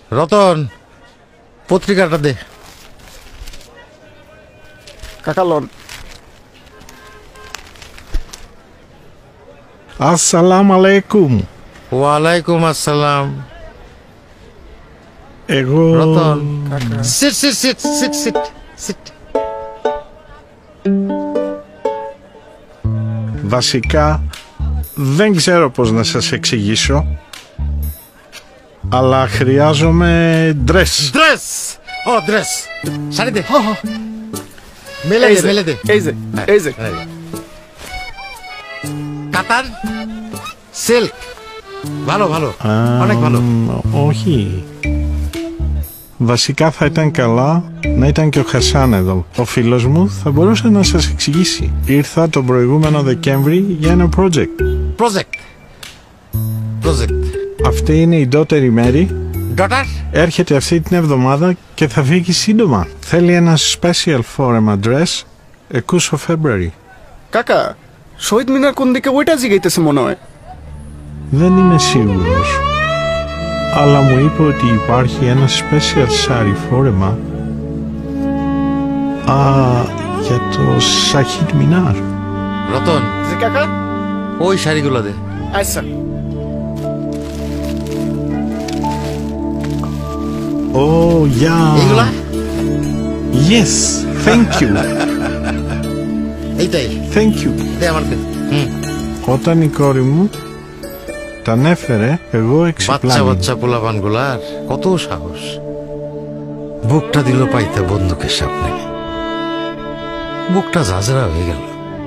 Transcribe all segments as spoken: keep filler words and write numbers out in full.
রতন, পত্রিকাটা দে। কাকা লন। আসসালাম আলাইকুম। ওয়ালাইকুম আসসালাম। এগো Ratan, seat seat seat seat seat seat. Βασικά δεν ξέρω πώς να σας εξηγήσω, αλλά χρειάζομαι ντρες. Dress! Oh, dress! Sari দে। মেলে এই দে, যে, মেলে দে। এই যে, এই যে। কাতান, সিল্ক। ভালো ভালো, অনেক ভালো। Όχι. Βασικά θα ήταν καλά να ήταν και ο Χασάν εδώ. Ο φίλος μου θα μπορούσε να σας εξηγήσει. Ήρθα τον προηγούμενο Δεκέμβρη για ένα project. Project. Project. Αυτή είναι η ντότερη Μέρη. Daughter? Έρχεται αυτή την εβδομάδα και θα φύγει σύντομα. Θέλει ένα special φόρεμα dress είκοσι February. কাকা, শহীদ মিনার কোন দিকে ওইটা জিগাইতেছে মনে হয়। Δεν είμαι σίγουρος, αλλά μου είπε ότι υπάρχει ένα special σάρι φόρεμα α, για το Σαχίτ Μινάρ. রতন, জি কাকা, ওই শাড়িগুলো দে। আচ্ছা। Oh, yeah. এইগুলা? Yes, thank you. এইটাই, Thank you. দে আমার দে। হুম। Όταν η κόρη μου τα ανέφερε, εγώ বাচ্চা εξεπλάγει. বাচ্চা পোলাপান গুলার কত সাহস, বুকটা দিল পাইতে বন্দুকের সামনে, বুকটা ঝাঁঝরা হয়ে গেল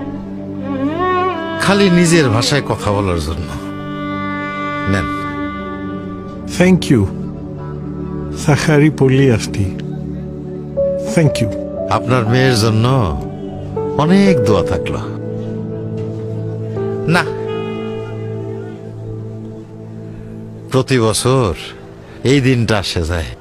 খালি নিজের ভাষায় কথা বলার জন্য। নেন। Thank you. Θα χαρεί πολύ αυτή. Thank you. আপনার মেয়ের জন্য অনেক দোয়া থাকলো। না, প্রতি বছর এই দিনটা আসে যায়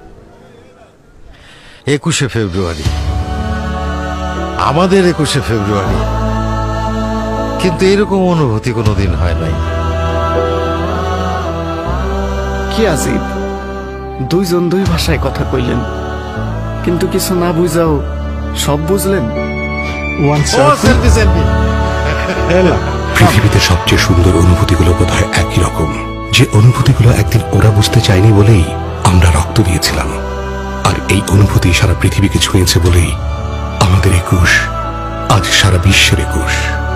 একুশে ফেব্রুয়ারি, আমাদের একুশে ফেব্রুয়ারি, কিন্তু এরকম অনুভূতি কোনোদিন হয় নাই। কি আজিব, দুইজন দুই ভাষায় কথা কইলেন, কিন্তু কিছু না বুঝাও সব বুঝলেন। One ও second. Selfie selfie. Έλα. পৃথিবীতে সবচেয়ে সুন্দর অনুভূতিগুলো বোধহয় একই রকম, যে অনুভূতিগুলো একদিন ওরা বুঝতে চায়নি বলেই আমরা রক্ত দিয়েছিলাম, আর এই অনুভূতি সারা পৃথিবীকে ছুঁয়েছে বলেই আমাদের একুশ আজ সারা বিশ্বের একুশ।